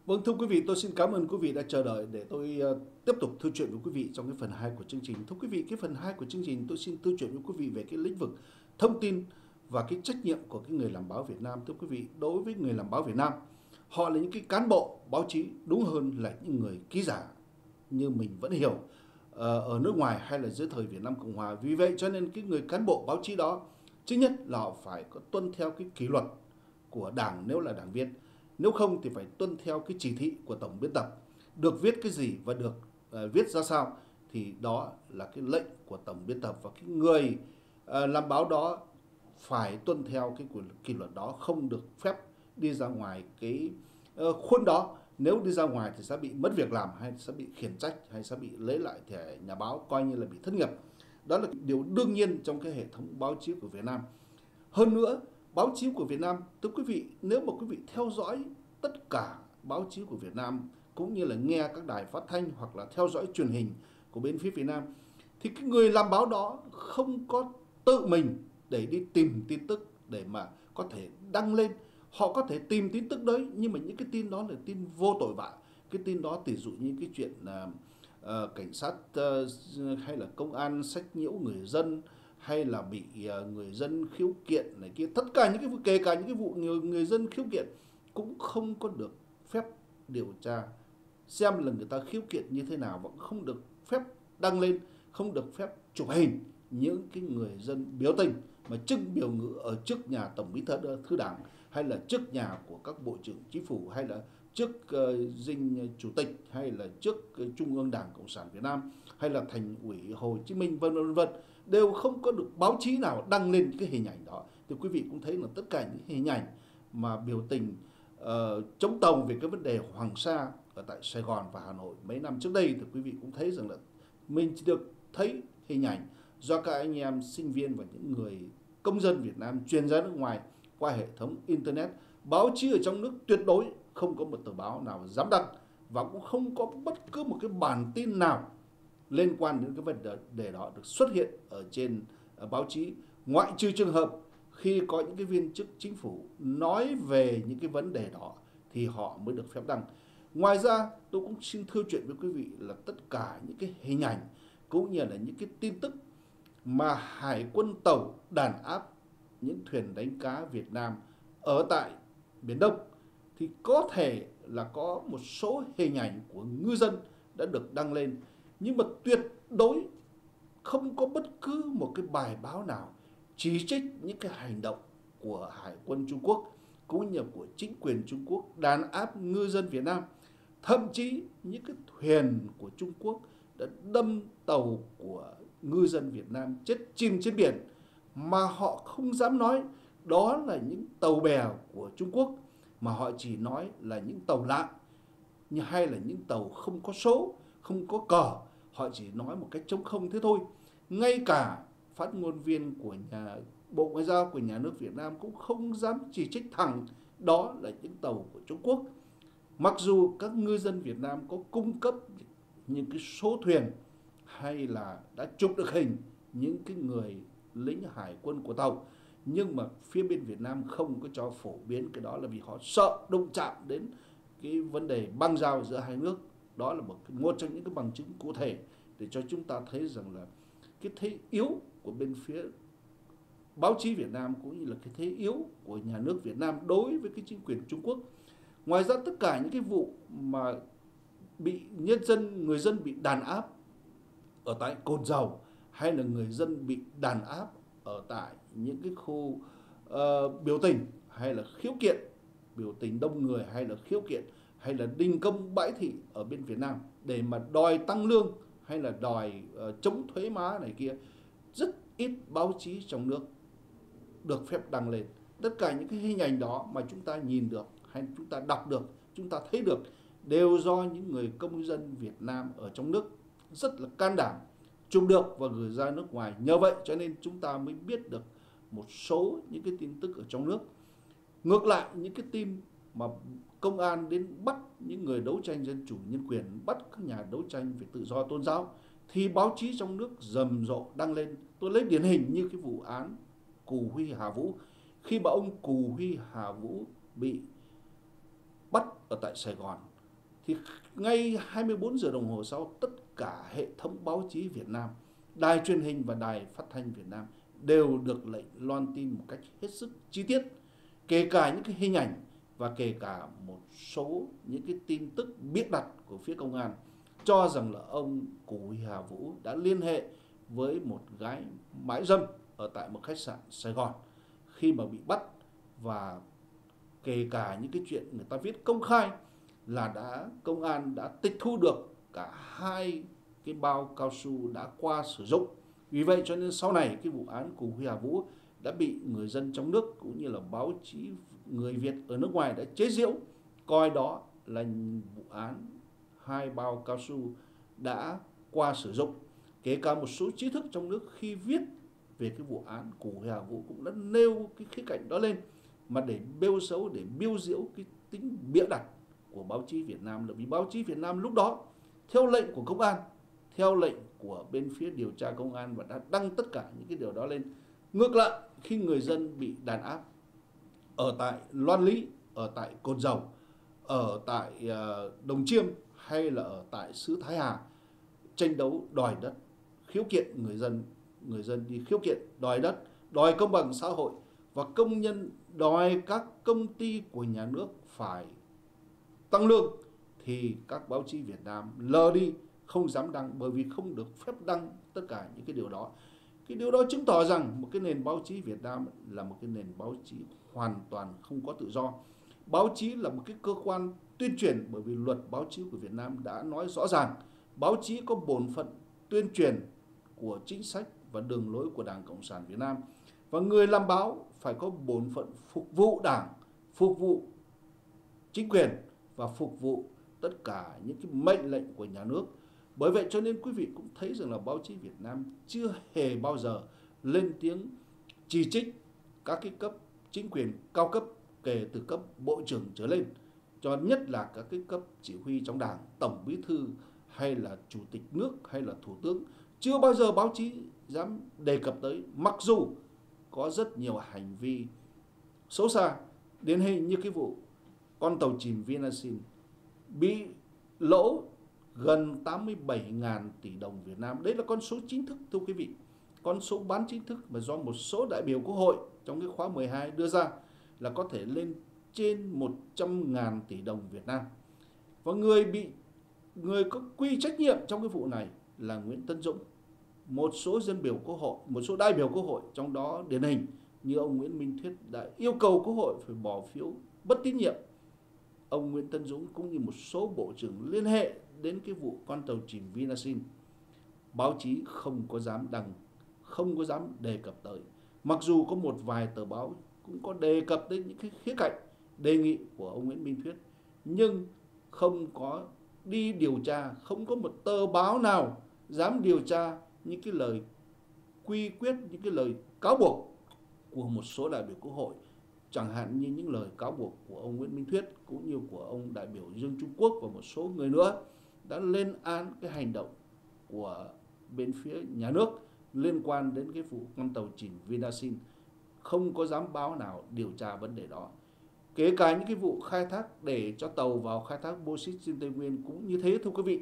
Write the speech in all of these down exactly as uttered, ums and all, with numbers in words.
Vâng, thưa quý vị, tôi xin cảm ơn quý vị đã chờ đợi để tôi uh, tiếp tục thư chuyện với quý vị trong cái phần hai của chương trình. Thưa quý vị, cái phần hai của chương trình tôi xin thư chuyện với quý vị về cái lĩnh vực thông tin và cái trách nhiệm của cái người làm báo Việt Nam. Thưa quý vị, đối với người làm báo Việt Nam, họ là những cái cán bộ báo chí, đúng hơn là những người ký giả như mình vẫn hiểu uh, ở nước ngoài hay là dưới thời Việt Nam Cộng Hòa. Vì vậy cho nên cái người cán bộ báo chí đó, trước nhất là họ phải có tuân theo cái kỷ luật của Đảng nếu là đảng viên. Nếu không thì phải tuân theo cái chỉ thị của tổng biên tập, được viết cái gì và được uh, viết ra sao thì đó là cái lệnh của tổng biên tập, và cái người uh, làm báo đó phải tuân theo cái kỷ luật đó, không được phép đi ra ngoài cái uh, khuôn đó. Nếu đi ra ngoài thì sẽ bị mất việc làm, hay sẽ bị khiển trách, hay sẽ bị lấy lại thẻ nhà báo, coi như là bị thất nghiệp. Đó là điều đương nhiên trong cái hệ thống báo chí của Việt Nam. Hơn nữa, báo chí của Việt Nam, thưa quý vị, nếu mà quý vị theo dõi tất cả báo chí của Việt Nam cũng như là nghe các đài phát thanh hoặc là theo dõi truyền hình của bên phía Việt Nam, thì cái người làm báo đó không có tự mình để đi tìm tin tức để mà có thể đăng lên. Họ có thể tìm tin tức đấy, nhưng mà những cái tin đó là tin vô tội vạ. Cái tin đó tỷ dụ như cái chuyện uh, uh, cảnh sát uh, hay là công an sách nhiễu người dân, hay là bị uh, người dân khiếu kiện này kia, tất cả những cái vụ, kể cả những cái vụ người, người dân khiếu kiện cũng không có được phép điều tra xem là người ta khiếu kiện như thế nào, và không được phép đăng lên, không được phép chụp hình những cái người dân biểu tình mà trưng biểu ngữ ở trước nhà tổng bí thư đảng, hay là trước nhà của các bộ trưởng chính phủ, hay là trước uh, dinh chủ tịch, hay là trước uh, Trung ương Đảng Cộng sản Việt Nam, hay là thành ủy Hồ Chí Minh, vân vân vân, đều không có được báo chí nào đăng lên cái hình ảnh đó. Thì quý vị cũng thấy là tất cả những hình ảnh mà biểu tình uh, chống tàu về cái vấn đề Hoàng Sa ở tại Sài Gòn và Hà Nội mấy năm trước đây, thì quý vị cũng thấy rằng là mình chỉ được thấy hình ảnh do các anh em sinh viên và những người công dân Việt Nam truyền ra nước ngoài qua hệ thống Internet. Báo chí ở trong nước tuyệt đối không có một tờ báo nào dám đăng, và cũng không có bất cứ một cái bản tin nào liên quan đến cái vấn đề đó được xuất hiện ở trên báo chí, ngoại trừ trường hợp khi có những cái viên chức chính phủ nói về những cái vấn đề đó thì họ mới được phép đăng. Ngoài ra, tôi cũng xin thưa chuyện với quý vị là tất cả những cái hình ảnh cũng như là những cái tin tức mà Hải quân tàu đàn áp những thuyền đánh cá Việt Nam ở tại Biển Đông thì có thể là có một số hình ảnh của ngư dân đã được đăng lên, nhưng mà tuyệt đối không có bất cứ một cái bài báo nào chỉ trích những cái hành động của Hải quân Trung Quốc cũng như của chính quyền Trung Quốc đàn áp ngư dân Việt Nam. Thậm chí những cái thuyền của Trung Quốc đã đâm tàu của ngư dân Việt Nam chết chìm trên biển, mà họ không dám nói đó là những tàu bè của Trung Quốc, mà họ chỉ nói là những tàu lạ, hay là những tàu không có số, không có cờ. Họ chỉ nói một cách trống không thế thôi. Ngay cả phát ngôn viên của nhà Bộ Ngoại giao của nhà nước Việt Nam cũng không dám chỉ trích thẳng đó là những tàu của Trung Quốc, mặc dù các ngư dân Việt Nam có cung cấp những cái số thuyền hay là đã chụp được hình những cái người lính hải quân của tàu. Nhưng mà phía bên Việt Nam không có cho phổ biến cái đó, là vì họ sợ đụng chạm đến cái vấn đề băng giao giữa hai nước. Đó là một, một trong những cái bằng chứng cụ thể để cho chúng ta thấy rằng là cái thế yếu của bên phía báo chí Việt Nam cũng như là cái thế yếu của nhà nước Việt Nam đối với cái chính quyền Trung Quốc. Ngoài ra, tất cả những cái vụ mà bị nhân dân, người dân bị đàn áp ở tại Cồn Dầu, hay là người dân bị đàn áp ở tại những cái khu uh, biểu tình, hay là khiếu kiện, biểu tình đông người, hay là khiếu kiện, hay là đình công bãi thị ở bên Việt Nam để mà đòi tăng lương, hay là đòi uh, chống thuế má này kia, rất ít báo chí trong nước được phép đăng lên. Tất cả những cái hình ảnh đó mà chúng ta nhìn được, hay chúng ta đọc được, chúng ta thấy được, đều do những người công dân Việt Nam ở trong nước rất là can đảm chụp được và gửi ra nước ngoài. Nhờ vậy cho nên chúng ta mới biết được một số những cái tin tức ở trong nước. Ngược lại, những cái tin mà công an đến bắt những người đấu tranh dân chủ nhân quyền, bắt các nhà đấu tranh về tự do tôn giáo, thì báo chí trong nước rầm rộ đăng lên. Tôi lấy điển hình như cái vụ án Cù Huy Hà Vũ. Khi mà ông Cù Huy Hà Vũ bị bắt ở tại Sài Gòn, thì ngay hai mươi bốn giờ đồng hồ sau, tất cả hệ thống báo chí Việt Nam, đài truyền hình và đài phát thanh Việt Nam đều được lệnh loan tin một cách hết sức chi tiết, kể cả những cái hình ảnh và kể cả một số những cái tin tức bịa đặt của phía công an cho rằng là ông Cù Huy Hà Vũ đã liên hệ với một gái mại dâm ở tại một khách sạn Sài Gòn khi mà bị bắt, và kể cả những cái chuyện người ta viết công khai là đã công an đã tịch thu được cả hai cái bao cao su đã qua sử dụng. Vì vậy cho nên sau này cái vụ án Cù Huy Hà Vũ đã bị người dân trong nước cũng như là báo chí người Việt ở nước ngoài đã chế giễu, coi đó là vụ án hai bao cao su đã qua sử dụng. Kể cả một số trí thức trong nước khi viết về cái vụ án Cù Huy Hà Vũ cũng đã nêu cái khía cạnh đó lên, mà để bêu xấu, để biêu diễu cái tính bịa đặt của báo chí Việt Nam. Là vì báo chí Việt Nam lúc đó theo lệnh của công an, theo lệnh của bên phía điều tra công an, và đã đăng tất cả những cái điều đó lên. Ngược lại, khi người dân bị đàn áp ở tại Loan Lý, ở tại Cồn Dầu, ở tại Đồng Chiêm hay là ở tại xứ Thái Hà, tranh đấu đòi đất, khiếu kiện người dân, người dân đi khiếu kiện đòi đất, đòi công bằng xã hội, và công nhân đòi các công ty của nhà nước phải tăng lương, thì các báo chí Việt Nam lờ đi, không dám đăng, bởi vì không được phép đăng tất cả những cái điều đó. Cái điều đó chứng tỏ rằng một cái nền báo chí Việt Nam là một cái nền báo chí hoàn toàn không có tự do. Báo chí là một cái cơ quan tuyên truyền, bởi vì luật báo chí của Việt Nam đã nói rõ ràng báo chí có bổn phận tuyên truyền của chính sách và đường lối của Đảng Cộng sản Việt Nam, và người làm báo phải có bổn phận phục vụ Đảng, phục vụ chính quyền và phục vụ tất cả những cái mệnh lệnh của nhà nước. Bởi vậy cho nên quý vị cũng thấy rằng là báo chí Việt Nam chưa hề bao giờ lên tiếng chỉ trích các cái cấp chính quyền cao cấp kể từ cấp bộ trưởng trở lên, cho nhất là các cái cấp chỉ huy trong Đảng, tổng bí thư hay là chủ tịch nước hay là thủ tướng. Chưa bao giờ báo chí dám đề cập tới, mặc dù có rất nhiều hành vi xấu xa, điển hình như cái vụ con tàu chìm Vinasin bị lỗ gần tám mươi bảy nghìn tỷ đồng Việt Nam. Đấy là con số chính thức, thưa quý vị. Con số bán chính thức mà do một số đại biểu Quốc hội trong cái khóa mười hai đưa ra là có thể lên trên một trăm nghìn tỷ đồng Việt Nam. Và người bị người có quy trách nhiệm trong cái vụ này là Nguyễn Tấn Dũng. Một số dân biểu Quốc hội, một số đại biểu Quốc hội, trong đó điển hình như ông Nguyễn Minh Thuyết đã yêu cầu Quốc hội phải bỏ phiếu bất tín nhiệm ông Nguyễn Tấn Dũng, cũng như một số bộ trưởng liên hệ đến cái vụ con tàu chìm Vinasin. Báo chí không có dám đăng, không có dám đề cập tới. Mặc dù có một vài tờ báo cũng có đề cập đến những cái khía cạnh đề nghị của ông Nguyễn Minh Thuyết, nhưng không có đi điều tra, không có một tờ báo nào dám điều tra những cái lời quy quyết, những cái lời cáo buộc của một số đại biểu Quốc hội, chẳng hạn như những lời cáo buộc của ông Nguyễn Minh Thuyết cũng như của ông đại biểu Dương Trung Quốc và một số người nữa đã lên án cái hành động của bên phía nhà nước liên quan đến cái vụ con tàu chìm Vinasin. Không có dám báo nào điều tra vấn đề đó. Kể cả những cái vụ khai thác để cho tàu vào khai thác bauxit trên Tây Nguyên cũng như thế, thưa quý vị.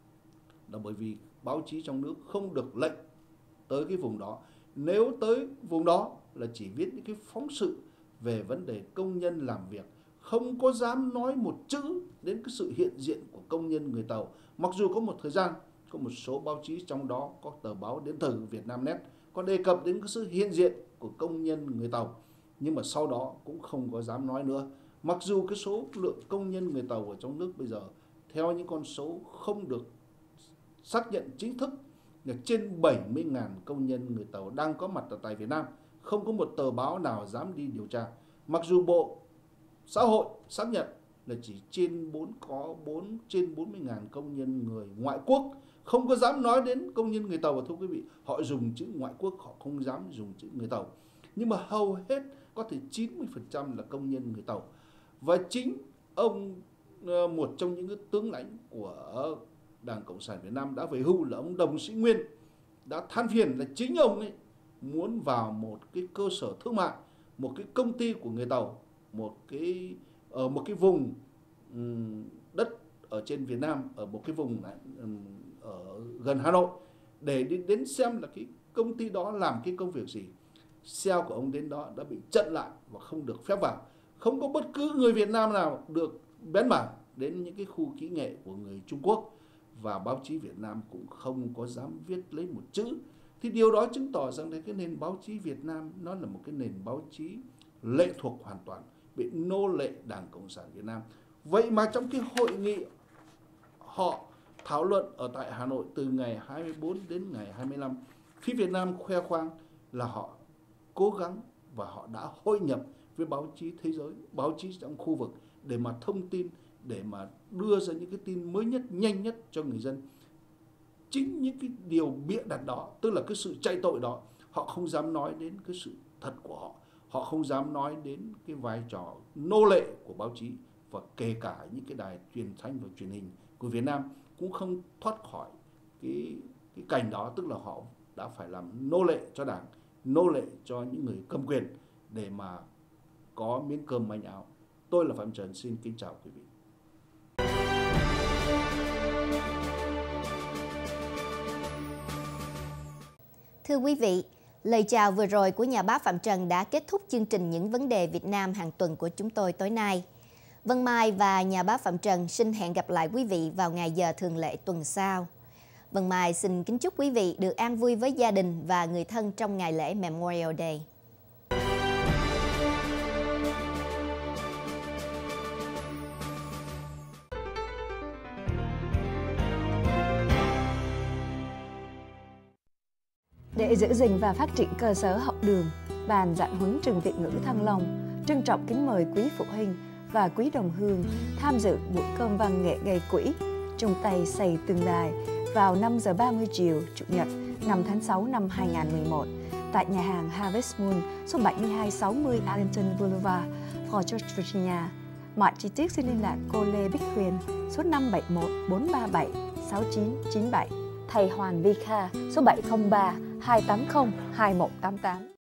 Là bởi vì báo chí trong nước không được lệnh tới cái vùng đó. Nếu tới vùng đó là chỉ viết những cái phóng sự về vấn đề công nhân làm việc, không có dám nói một chữ đến cái sự hiện diện của công nhân người Tàu. Mặc dù có một thời gian, có một số báo chí, trong đó có tờ báo Điện tử Vietnamnet, có đề cập đến cái sự hiện diện của công nhân người Tàu, nhưng mà sau đó cũng không có dám nói nữa. Mặc dù cái số lượng công nhân người Tàu ở trong nước bây giờ theo những con số không được xác nhận chính thức là trên bảy mươi nghìn công nhân người Tàu đang có mặt ở tại Việt Nam. Không có một tờ báo nào dám đi điều tra. Mặc dù Bộ Xã hội xác nhận là chỉ trên bốn có bốn trên bốn mươi nghìn công nhân người ngoại quốc, không có dám nói đến công nhân người Tàu. Thưa quý vị, họ dùng chữ ngoại quốc, họ không dám dùng chữ người Tàu. Nhưng mà hầu hết có thể chín mươi phần trăm là công nhân người Tàu. Và chính ông, một trong những cái tướng lãnh của Đảng Cộng sản Việt Nam đã về hưu là ông Đồng Sĩ Nguyên, đã than phiền là chính ông ấy muốn vào một cái cơ sở thương mại, một cái công ty của người Tàu, một cái ở một cái vùng đất ở trên Việt Nam, ở một cái vùng này, ở gần Hà Nội, để đi đến xem là cái công ty đó làm cái công việc gì. Xe của ông đến đó đã bị chặn lại và không được phép vào. Không có bất cứ người Việt Nam nào được bén mảng đến những cái khu kỹ nghệ của người Trung Quốc, và báo chí Việt Nam cũng không có dám viết lấy một chữ. Thì điều đó chứng tỏ rằng cái nền báo chí Việt Nam nó là một cái nền báo chí lệ thuộc hoàn toàn, bị nô lệ Đảng Cộng sản Việt Nam. Vậy mà trong cái hội nghị họ thảo luận ở tại Hà Nội từ ngày hai mươi tư đến ngày hai mươi lăm, phía Việt Nam khoe khoang là họ cố gắng và họ đã hội nhập với báo chí thế giới, báo chí trong khu vực để mà thông tin, để mà đưa ra những cái tin mới nhất, nhanh nhất cho người dân. Chính những cái điều bịa đặt đó, tức là cái sự chạy tội đó, họ không dám nói đến cái sự thật của họ. Họ không dám nói đến cái vai trò nô lệ của báo chí, và kể cả những cái đài truyền thanh và truyền hình của Việt Nam cũng không thoát khỏi cái, cái cảnh đó, tức là họ đã phải làm nô lệ cho Đảng, nô lệ cho những người cầm quyền để mà có miếng cơm manh áo. Tôi là Phạm Trần, xin kính chào quý vị. Thưa quý vị, lời chào vừa rồi của nhà báo Phạm Trần đã kết thúc chương trình Những vấn đề Việt Nam hàng tuần của chúng tôi tối nay. Vân Mai và nhà báo Phạm Trần xin hẹn gặp lại quý vị vào ngày giờ thường lệ tuần sau. Vân Mai xin kính chúc quý vị được an vui với gia đình và người thân trong ngày lễ Memorial Day. Để giữ gìn và phát triển cơ sở học đường, Ban Giảng huấn trường Việt ngữ Thăng Long trân trọng kính mời quý phụ huynh và quý đồng hương tham dự buổi cơm văn nghệ gây quỹ chung tay xây tương lai vào năm giờ ba mươi chiều Chủ nhật năm tháng sáu năm hai nghìn không trăm mười một tại nhà hàng Harvest Moon, số bảy nghìn hai trăm sáu mươi Arlington Boulevard, Fort George, Virginia. Mọi chi tiết xin liên lạc cô Lê Bích Huyền, số năm bảy một bốn ba bảy sáu chín chín bảy. Thầy Hoàng Vi Kha, số bảy không ba hai tám không hai một tám tám.